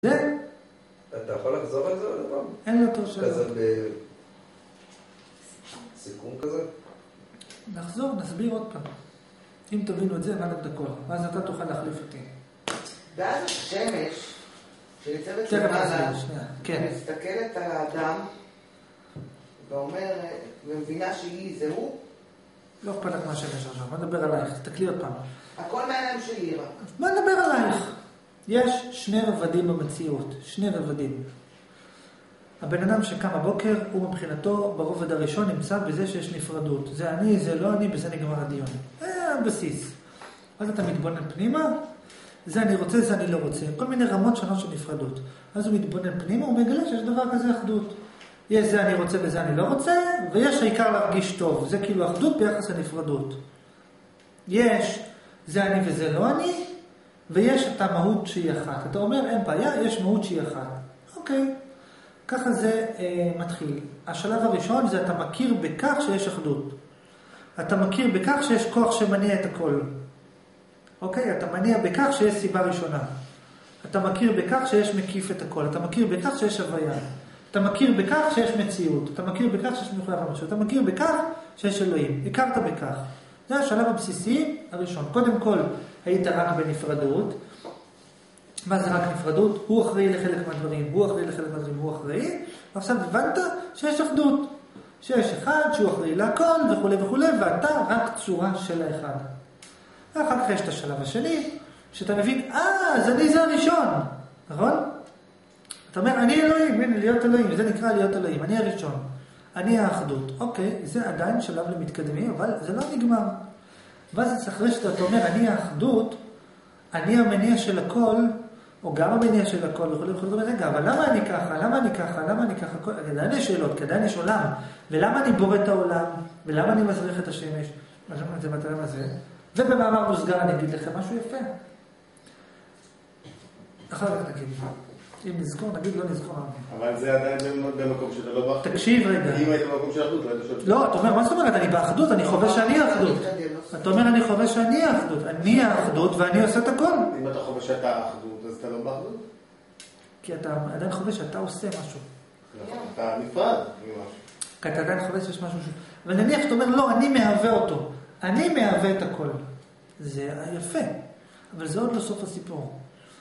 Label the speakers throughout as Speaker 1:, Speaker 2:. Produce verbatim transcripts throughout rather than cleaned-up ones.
Speaker 1: זה?
Speaker 2: אתה יכול לחזור על זה עוד פעם?
Speaker 1: אין לו תור שלו.
Speaker 2: כזה בסיכום כזה?
Speaker 1: נחזור, נסביר עוד פעם. אם תבינו את זה, נעלת את הכל. ואז אתה תוכל להחליף אותי.
Speaker 3: ואז השמש, שניצבת למעלה, מסתכלת על האדם, ואומר, ומבינה שהיא זהו?
Speaker 1: לא אכפת לך מהשמש עכשיו, בוא נדבר עלייך, תקלי עוד פעם.
Speaker 3: הכל מהעיניים שלי רק.
Speaker 1: בוא נדבר עלייך. יש שני רבדים במציאות, שני רבדים. הבן אדם שקם בבוקר, הוא מבחינתו ברובד הראשון נמצא בזה שיש נפרדות. זה אני, זה לא אני, בזה נגמר הדיון. זה הבסיס. אז אתה מתבונן פנימה, זה אני רוצה, זה אני לא רוצה. כל מיני רמות שונות של נפרדות. אז הוא מתבונן פנימה, הוא מגלה שיש דבר כזה אחדות. יש זה אני רוצה וזה אני לא רוצה, ויש העיקר להרגיש טוב. זה כאילו אחדות ביחס לנפרדות. יש זה אני וזה לא אני, ויש את המהות שהיא אחת. אתה אומר, אין בעיה, יש מהות שהיא אחת. אוקיי. ככה זה אה, מתחיל. השלב הראשון זה אתה מכיר בכך שיש אחדות. אתה מכיר בכך שיש כוח שמניע את הכל. אוקיי? אתה מניע בכך שיש סיבה ראשונה. אתה מכיר בכך שיש מקיף את הכל. אתה מכיר בכך שיש הוויה. אתה מכיר בכך שיש מציאות. אתה מכיר בכך שיש מחויב המשהו. אתה מכיר בכך שיש אלוהים. הכרת בכך. זה השלב הבסיסי הראשון. קודם כל, היית רק בנפרדות. מה זה רק נפרדות? הוא אחראי לחלק מהדברים, הוא אחראי לחלק מהדברים, הוא אחראי. ועכשיו הבנת שיש אחדות. שיש אחד שהוא אחראי להכל וכו' וכו', ואתה רק צורה של האחד. ואחר כך יש את השלב השני, שאתה מבין, אה, אז אני זה הראשון. נכון? אתה אומר, אני אלוהים, הנה, להיות אלוהים, זה נקרא להיות אלוהים, אני הראשון. אני האחדות. אוקיי, זה עדיין שלב למתקדמים, אבל זה לא נגמר. ואז אחרי שאתה אומר, אני האחדות, אני המניע של הכל, או גם המניע של הכל, וכו' וכו' וכו', רגע, אבל למה אני ככה? למה אני ככה? למה אני ככה? עדיין יש שאלות, כי עדיין יש עולם. ולמה אני בורא את העולם? ולמה אני מזריח את השמש? מה שאומרים את זה בתרם הזה? ובמאמר מוסגר אני אגיד לכם משהו יפה. אחר כך נגיד. אם נזכור, נגיד, לא נזכור.
Speaker 4: אבל זה עדיין במקום שאתה לא באחדות.
Speaker 1: תקשיב רגע.
Speaker 4: אם היית במקום של אחדות, לא היית שואל.
Speaker 1: לא, אתה אומר, מה זאת אומרת? אני באחדות, אני חווה שאני האחדות. אתה אומר, אני חווה שאני האחדות. אני האחדות ואני עושה את הכל.
Speaker 4: אם אתה חווה שאתה האחדות, אז אתה לא באחדות?
Speaker 1: כי אתה עדיין חווה שאתה עושה משהו.
Speaker 4: אתה נפרד ממשהו.
Speaker 1: כי אתה עדיין חווה שיש משהו ש... אבל נניח שאתה אומר, לא, אני מהווה אותו. אני מהווה את הכל. זה יפה. אבל זה עוד לא סוף הסיפור.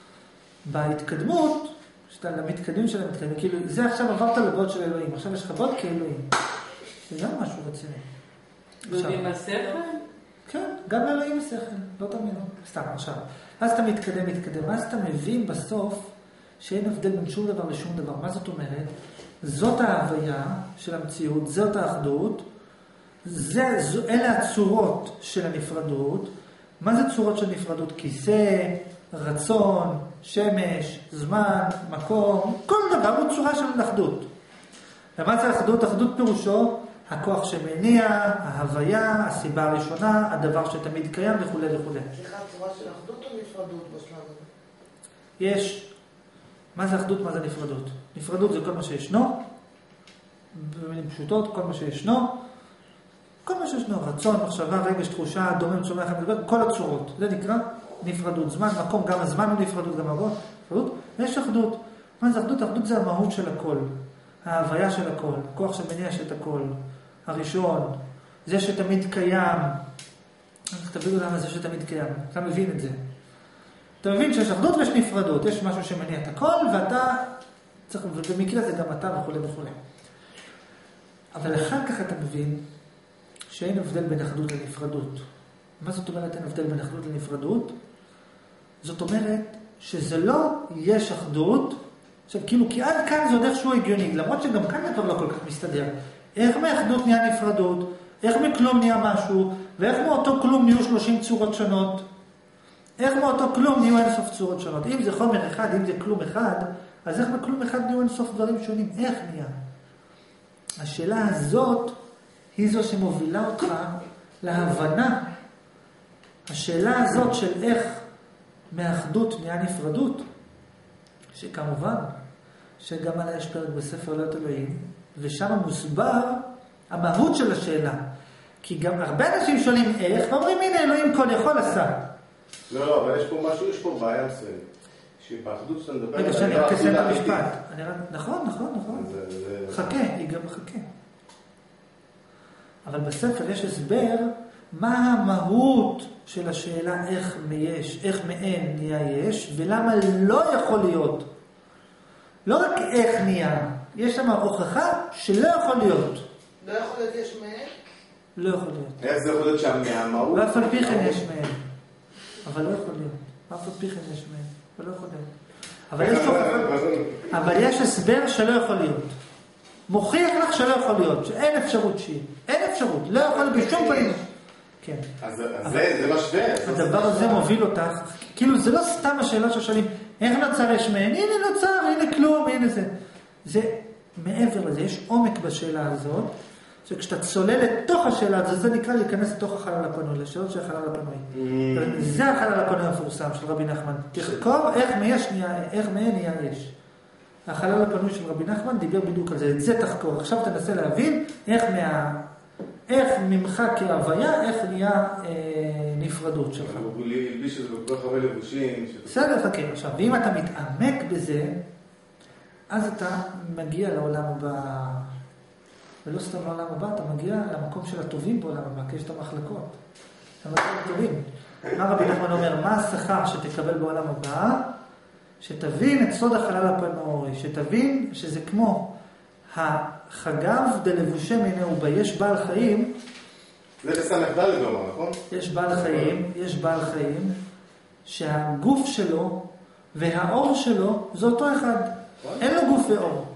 Speaker 1: בהתקדמות, שאתה למתקדמים של המתקדמים, כאילו, זה עכשיו עברת לבוד של אלוהים. עכשיו יש לך בוד כאלוהים. זה גם משהו רציני.
Speaker 5: אלוהים השכל?
Speaker 1: כן, גם אלוהים השכל. לא תמיד. סתם, עכשיו. אז אתה מתקדם, מתקדם. אז אתה מבין בסוף שאין הבדל בין שום דבר לשום דבר. מה זאת אומרת? זאת ההוויה של המציאות, זאת האחדות. זה, זו, אלה הצורות של הנפרדות. מה זה צורות של נפרדות? כיסא, רצון, שמש, זמן, מקום, כל דבר הוא צורה של אחדות. ומה זה אחדות? אחדות פירושו הכוח שמניע, ההוויה, הסיבה הראשונה, הדבר שתמיד קיים וכו' וכו'.
Speaker 3: סליחה, צורה של אחדות או נפרדות בשלב הזה?
Speaker 1: יש, מה זה אחדות, מה זה נפרדות? נפרדות זה כל מה שישנו, במילים פשוטות, כל מה שישנו, כל מה שישנו, רצון, מחשבה, רגש, תחושה, דומם, צומח, כל הצורות, זה נקרא נפרדות. זמן, מקום, גם הזמן הוא נפרדות, גם הכל, נפרדות, יש אחדות. מה זה אחדות? אחדות זה המהות של הכל, ההוויה של הכל, הכוח שמניע את הכל, הראשון, זה שתמיד קיים. תביאו למה זה שתמיד קיים, אתה מבין את זה. אתה מבין שיש אחדות ויש נפרדות, יש משהו שמניע את הכל, ואתה צריך, ובמקרה זה גם אתה וכו' וכו'. אבל אחר כך אתה מבין שאין הבדל בין אחדות לנפרדות. מה זאת אומרת אין הבדל בין אחדות לנפרדות? זאת אומרת שזה לא יש אחדות, עכשיו כאילו כי עד כאן זה עוד איכשהו הגיוני, למרות שגם כאן כבר לא כל כך מסתדר. איך מאחדות נהיה נפרדות, איך מכלום נהיה משהו, ואיך מאותו כלום נהיו שלושים צורות שונות, איך מאותו כלום נהיו אינסוף צורות שונות. אם זה חומר אחד, אם זה כלום אחד, אז איך מכלום אחד נהיו אינסוף דברים שונים, איך נהיה? השאלה הזאת היא זו שמובילה אותך להבנה. השאלה הזאת של איך מאחדות נהיה נפרדות, שכמובן שגם עליה יש פרק בספר להיות אלוהים, ושם מוסבר המהות של השאלה. כי גם הרבה אנשים שואלים איך, ואומרים הנה אלוהים כל יכול עשה.
Speaker 4: לא, לא, אבל יש פה משהו, יש פה בעיה מסוימת. כשבאחדות שאתה מדבר...
Speaker 1: רגע, שאני רק אסיים את המשפט. נכון, נכון, נכון. חכה, היא גם חכה. אבל בספר יש הסבר מה המהות של השאלה איך מיש, איך מאין נהיה יש, ולמה לא יכול להיות. לא רק איך נהיה, יש שם הוכחה שלא יכול להיות.
Speaker 3: לא יכול להיות יש מאין?
Speaker 1: לא יכול להיות.
Speaker 4: איך זה יכול להיות שם מהמהות?
Speaker 1: ואף על פי כן יש מאין. אבל לא יכול להיות. אף על פי כן יש מאין. אבל לא יכול להיות. אבל יש הוכחה. אבל יש הסבר שלא יכול להיות. מוכיח לך שלא יכול להיות, שאין אפשרות שיהיה. אין אפשרות, לא יכול להיות בשום פנים. כן.
Speaker 4: אז זה לא שווה.
Speaker 1: הדבר הזה מוביל אותך, כאילו זה לא סתם השאלה ששואלים, איך נוצר יש מאין? הנה נוצר, הנה כלום, הנה זה. זה מעבר לזה, יש עומק בשאלה הזאת, שכשאתה צולל לתוך השאלה הזאת, זה נקרא להיכנס לתוך החלל הפנוי, לשאלות של החלל הפנוי. זה החלל הפנוי המפורסם של רבי נחמן. תחקור איך מיש נהיה, איך מאין נהיה יש. החלל הפנוי של רבי נחמן דיבר בדיוק על זה, את זה תחקור. עכשיו תנסה להבין איך מה... איך ממך כהוויה, איך נהיה אה, נפרדות שלך.
Speaker 4: הוא הלביש את זה בכל כך הרבה לבושים.
Speaker 1: בסדר, חכה. עכשיו, ואם אתה מתעמק בזה, אז אתה מגיע לעולם הבא, ולא סתם לעולם הבא, אתה מגיע למקום של הטובים בעולם הבא, כי יש את המחלקות. המקום הטובים. מה רבי נחמן אומר? מה השכר שתקבל בעולם הבא? שתבין את סוד החלל הפנוי, שתבין שזה כמו החגב דלבושי מינהו בה, יש בעל חיים,
Speaker 4: זה בסמך ד' אומר, נכון?
Speaker 1: יש בעל חיים, יש בעל חיים, שהגוף שלו והאור שלו זה אותו אחד. אין לו גוף ואור.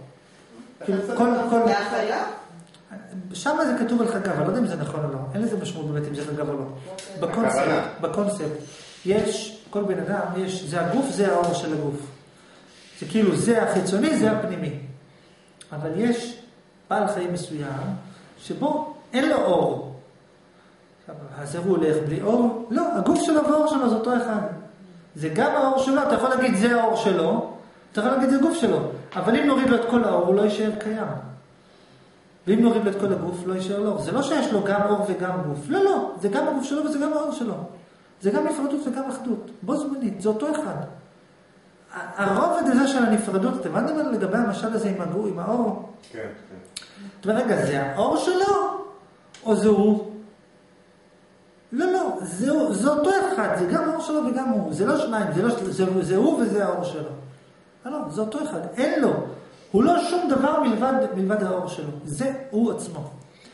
Speaker 3: זה החיה?
Speaker 1: שם זה כתוב על חגב, אני לא יודע אם זה נכון או לא. אין לזה משמעות באמת אם זה חגב או לא. בקונספט, בקונספט, יש, כל בן אדם, יש, זה הגוף, זה האור של הגוף. זה כאילו, זה החיצוני, זה הפנימי. אבל יש בעל חיים מסוים, שבו אין לו אור. אז הוא הולך בלי אור? לא, הגוף שלו והאור שלו זה אותו אחד. זה גם האור שלו, אתה יכול להגיד זה האור שלו, אתה יכול להגיד זה הגוף שלו. אבל אם נוריד לו את כל האור, הוא לא יישאר קיים. ואם נוריד לו את כל הגוף, לא יישאר לו. זה לא שיש לו גם אור וגם גוף. לא, לא, זה גם הגוף שלו וזה גם האור שלו. זה גם נפרדות וגם אחדות. בו זמנית, זה אותו אחד. הרובד הזה של הנפרדות, אתם הבנתם לגבי המשל הזה עם הגוף, עם האור?
Speaker 4: כן, כן.
Speaker 1: אתה אומר, רגע, זה האור שלו? או זה הוא? לא, לא, זה, זה אותו אחד, זה גם האור שלו וגם הוא. זה לא שניים, זה, לא, זה, זה הוא וזה האור שלו. לא, לא, זה אותו אחד, אין לו. הוא לא שום דבר מלבד, מלבד האור שלו. זה הוא עצמו.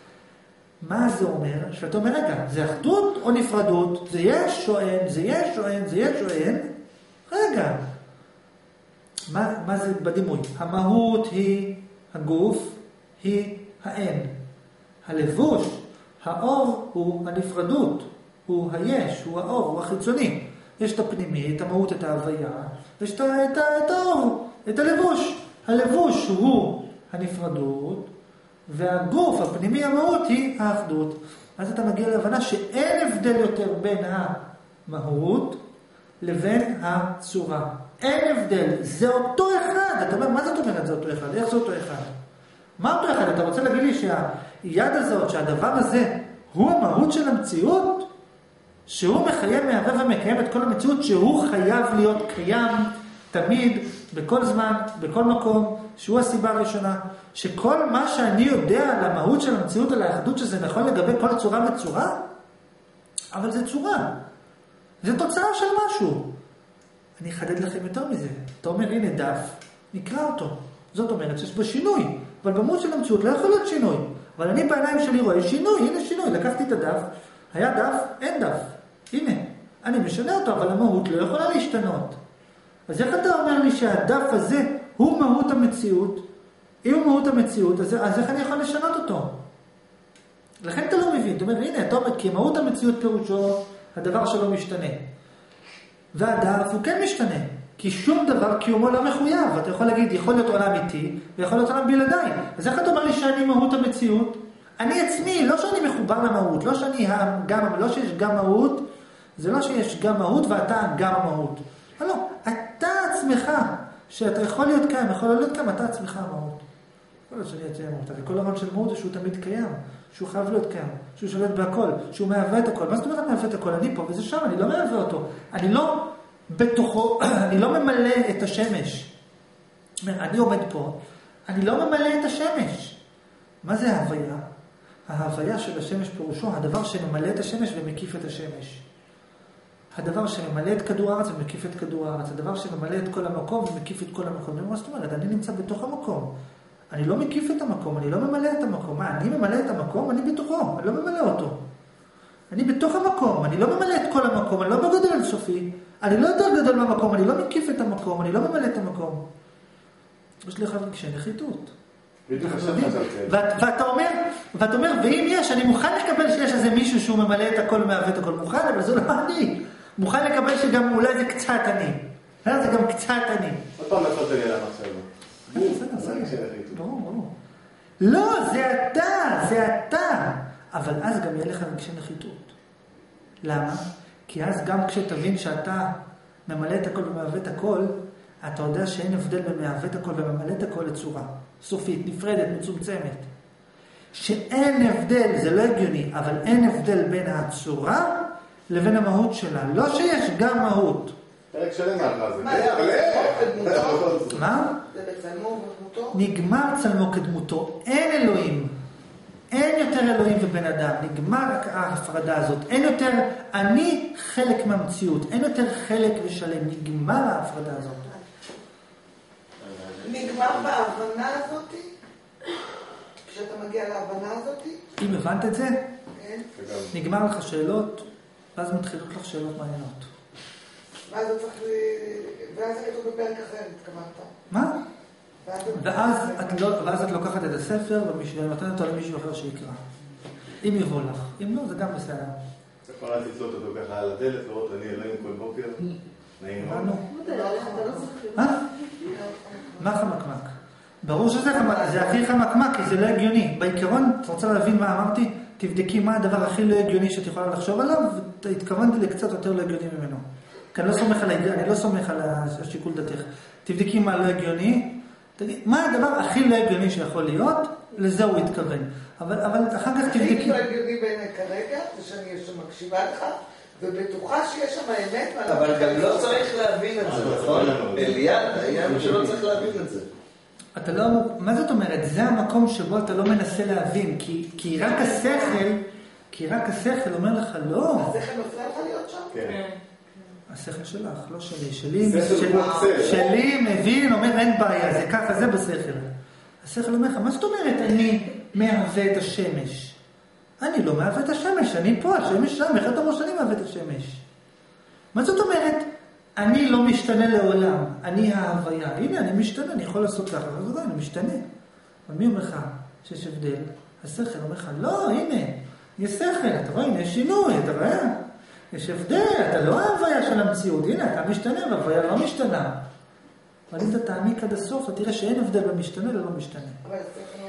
Speaker 1: מה זה אומר? שאתה אומר, רגע, זה אחדות או נפרדות? זה יש או אין? זה יש או אין? זה יש או אין? רגע. מה, מה זה בדימוי? המהות היא הגוף, היא האין. הלבוש, האור הוא הנפרדות, הוא היש, הוא האור, הוא החיצוני. יש את הפנימי, את המהות, את ההוויה, יש את, את, את האור, את הלבוש. הלבוש הוא הנפרדות, והגוף, הפנימי, המהות היא האחדות. אז אתה מגיע להבנה שאין הבדל יותר בין המהות לבין הצורה. אין הבדל, זה אותו אחד. אתה אומר, מה זאת אומרת זה אותו אחד? איך זה אותו אחד? מה אותו אחד? אתה רוצה להגיד לי שהיד הזאת, שהדבר הזה, הוא המהות של המציאות? שהוא מחייב, מהווה ומקיים את כל המציאות, שהוא חייב להיות קיים תמיד, בכל זמן, בכל מקום, שהוא הסיבה הראשונה, שכל מה שאני יודע על המהות של המציאות, על האחדות, שזה נכון לגבי כל צורה וצורה, אבל זה צורה. זה תוצאה של משהו. אני אחדד לכם יותר מזה. אתה אומר, הנה דף, נקרא אותו. זאת אומרת שיש בו שינוי. אבל במהות של המציאות לא יכול להיות שינוי. אבל אני בעיניים שלי רואה שינוי, הנה שינוי. לקחתי את הדף, היה דף, אין דף. הנה, אני משנה אותו, אבל המהות לא יכולה להשתנות. אז איך אתה אומר לי שהדף הזה הוא מהות המציאות? אם הוא מהות המציאות, אז, אז איך אני יכול לשנות אותו? לכן אתה לא מבין. אתה אומר, הנה, אתה אומר, כי מהות המציאות פירושו הדבר שלא משתנה. והדף הוא כן משתנה. כי שום דבר קיומו לא מחויב. אתה יכול להגיד, יכול להיות עולם איתי, ויכול להיות עולם בלעדיי. אז איך אתה אומר לי שאני מהות המציאות? אני עצמי, לא שאני מחובר למהות, לא שאני גם, לא שיש גם מהות, זה לא שיש גם מהות ואתה גם מהות. לא, אתה עצמך, שאתה יכול להיות קיים, יכול להיות קיים, אתה עצמך המהות. כל עוד שאני אציין מהות. כל הרעיון של מהות זה שהוא תמיד קיים, שהוא חייב להיות קיים, שהוא שולט בהכל, שהוא מהווה את הכל. מה זאת אומרת מהווה את הכל? אני פה וזה שם, אני לא מהווה אותו. אני לא בתוכו, אני לא ממלא את השמש. אני עומד פה, אני לא ממלא את השמש. מה זה ההוויה? ההוויה של השמש פירושו, הדבר שממלא את השמש ומקיף את השמש. הדבר שממלא את כדור הארץ ומקיף את כדור הארץ. הדבר שממלא את כל המקום ומקיף את כל המקום. מה זאת אומרת? אני נמצא בתוך המקום. אני לא מקיף את המקום, אני לא ממלא את המקום. מה, אני ממלא את המקום? אני בתוכו, אני לא ממלא אותו. אני בתוך המקום, אני לא ממלא את כל המקום, אני לא בגודל אינסופי. אני לא יותר גדול מהמקום, אני לא מקיף את המקום, אני לא ממלא את המקום. יש לך רגשי נחיתות. ואתה אומר, ואתה אומר, ואם יש, אני מוכן לקבל שיש איזה מישהו שהוא ממלא את הכל ומהווה את הכל. מוכן, אבל זה לא אני. מוכן לקבל שגם אולי זה קצת אני. זה גם קצת אני.
Speaker 4: עוד פעם נפלת לי על המחשב.
Speaker 1: בסדר, בסדר. ברור, ברור. לא, זה אתה, זה אתה. אבל אז גם יהיה לך רגשי נחיתות. למה? כי אז גם כשתבין שאתה ממלא את הכל ומהווה את הכל, אתה יודע שאין הבדל בין מהווה את הכל וממלא את הכל לצורה סופית, נפרדת, מצומצמת. שאין הבדל, זה לא הגיוני, אבל אין הבדל בין הצורה לבין המהות שלה. לא שיש גם מהות.
Speaker 4: פרק שלם מה זה.
Speaker 1: מה?
Speaker 3: זה בצלמו ודמותו?
Speaker 1: נגמר צלמו כדמותו. אין אלוהים. אין יותר אלוהים ובן אדם. נגמר ההפרדה הזאת. אין יותר, אני חלק מהמציאות. אין יותר חלק ושלם. נגמר ההפרדה הזאת.
Speaker 3: נגמר בהבנה הזאת? כשאתה מגיע להבנה הזאת?
Speaker 1: אם הבנת את זה,
Speaker 3: כן.
Speaker 1: נגמר לך שאלות, ואז מתחילות לך שאלות מעניינות.
Speaker 3: ואז אתה צריך... ואז זה כתוב בפרק אחר, התכוונת.
Speaker 1: מה? ואז את, לא, ואז את לוקחת את הספר ונותנת אותו למישהו אחר שיקרא. אם יבוא לך. אם לא, זה גם בסדר.
Speaker 4: כבר אל תצלות אותו ככה על הדלת, לראות אני אלוהים כל בוקר. נעים מאוד.
Speaker 1: מה? מה חמקמק? ברור שזה חמקמק, זה הכי חמקמק, כי זה לא הגיוני. בעיקרון, את רוצה להבין מה אמרתי? תבדקי מה הדבר הכי לא הגיוני שאת יכולה לחשוב עליו, והתכוונתי לקצת יותר לא הגיוני ממנו. כי אני לא סומך על, אני לא סומך על השיקול דתך. תבדקי מה לא הגיוני, תגיד, מה הדבר הכי לא הגיוני שיכול להיות, לזה הוא התכוון. אבל, אבל אחר כך תבדקי...
Speaker 3: הכי לא הגיוני בעיני כרגע, זה שאני מקשיבה לך, ובטוחה שיש שם האמת.
Speaker 2: אבל גם לא צריך להבין את זה, נכון? אליעד, העניין שלא צריך להבין את זה.
Speaker 1: אתה לא, מה זאת אומרת? זה המקום שבו אתה לא מנסה להבין, כי, כי רק השכל, כי רק השכל אומר לך, לא.
Speaker 3: השכל מפריע לך להיות שם?
Speaker 4: כן.
Speaker 1: השכל שלך, לא שלי. שלי, שלי, שלי מבין, אומר אין בעיה, זה ככה, זה בשכל. השכל אומר לך, מה זאת אומרת אני מהווה את השמש? אני לא מהווה את השמש, אני פה, השמש שם, איך אתה אומר שאני מהווה את השמש? מה זאת אומרת? אני לא משתנה לעולם, אני ההוויה. הנה, אני משתנה, אני יכול לעשות ככה, אבל זה אני משתנה. אבל מי אומר לך שיש הבדל? השכל אומר לך, לא, הנה, יש שכל, אתה רואה, הנה, יש שינוי, אתה רואה? יש הבדל, אתה לא ההוויה של המציאות, הנה, אתה משתנה, וההוויה לא משתנה. אבל אם אתה תעמיק עד הסוף, אתה תראה שאין הבדל במשתנה ללא משתנה.
Speaker 3: אבל השכל